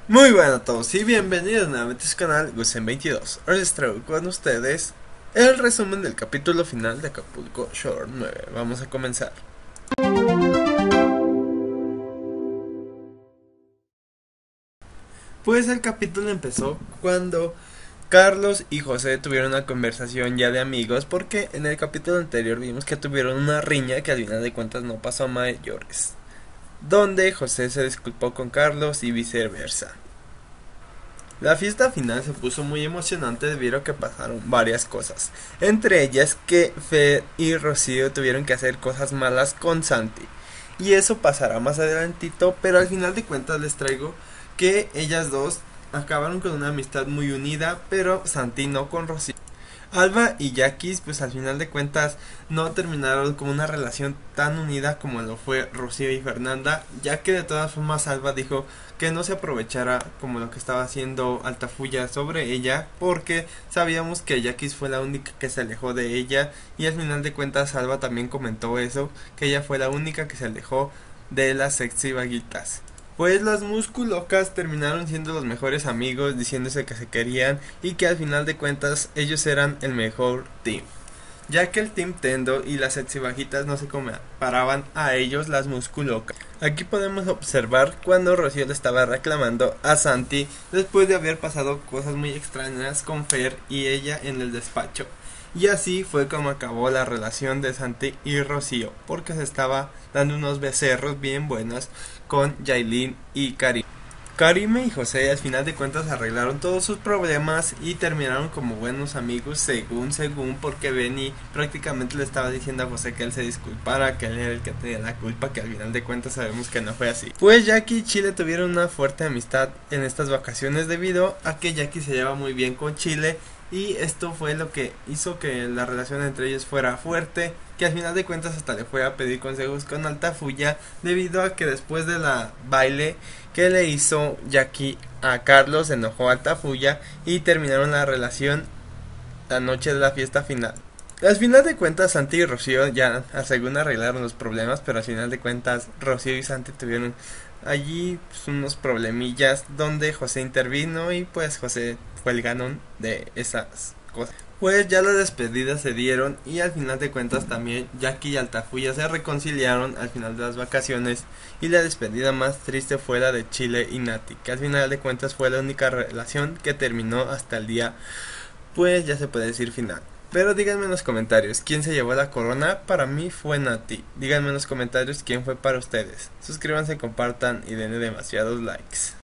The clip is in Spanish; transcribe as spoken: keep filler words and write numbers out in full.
Muy buenas a todos y bienvenidos nuevamente a su canal Gusen veintidós. Hoy les traigo con ustedes el resumen del capítulo final de Acapulco Shore nueve. Vamos a comenzar. Pues el capítulo empezó cuando Carlos y José tuvieron una conversación ya de amigos, porque en el capítulo anterior vimos que tuvieron una riña que al final de cuentas no pasó a mayores, donde José se disculpó con Carlos y viceversa. La fiesta final se puso muy emocionante debido a que pasaron varias cosas, entre ellas que Fer y Rocío tuvieron que hacer cosas malas con Santi, y eso pasará más adelantito, pero al final de cuentas les traigo que ellas dos acabaron con una amistad muy unida, pero Santi no con Rocío. Alba y Jackie pues al final de cuentas no terminaron como una relación tan unida como lo fue Rocío y Fernanda, ya que de todas formas Alba dijo que no se aprovechara como lo que estaba haciendo Altafulla sobre ella, porque sabíamos que Jackie fue la única que se alejó de ella, y al final de cuentas Alba también comentó eso, que ella fue la única que se alejó de las sexy vaguitas. Pues las musculocas terminaron siendo los mejores amigos, diciéndose que se querían y que al final de cuentas ellos eran el mejor team, ya que el Team Tendo y las sexy bajitas no se comparaban a ellos, las musculocas. Aquí podemos observar cuando Rocío le estaba reclamando a Santi después de haber pasado cosas muy extrañas con Fer y ella en el despacho. Y así fue como acabó la relación de Santi y Rocío, porque se estaba dando unos becerros bien buenos con Yailin y Karim. Karime y José al final de cuentas arreglaron todos sus problemas y terminaron como buenos amigos, según según porque Benny prácticamente le estaba diciendo a José que él se disculpara, que él era el que tenía la culpa, que al final de cuentas sabemos que no fue así. Pues Jackie y Chile tuvieron una fuerte amistad en estas vacaciones debido a que Jackie se lleva muy bien con Chile, y esto fue lo que hizo que la relación entre ellos fuera fuerte, que al final de cuentas hasta le fue a pedir consejos con Altafulla, debido a que después de la baile que le hizo Jackie a Carlos se enojó a Altafulla y terminaron la relación la noche de la fiesta final. Al final de cuentas Santi y Rocío ya según arreglaron los problemas, pero al final de cuentas Rocío y Santi tuvieron allí pues, unos problemillas donde José intervino y pues José fue el ganón de esas cosas. Pues ya las despedidas se dieron y al final de cuentas también Jackie y Altafulla se reconciliaron al final de las vacaciones, y la despedida más triste fue la de Chile y Nati, que al final de cuentas fue la única relación que terminó hasta el día, pues ya se puede decir final. Pero díganme en los comentarios quién se llevó la corona. Para mí fue Nati. Díganme en los comentarios quién fue para ustedes. Suscríbanse, compartan y denle demasiados likes.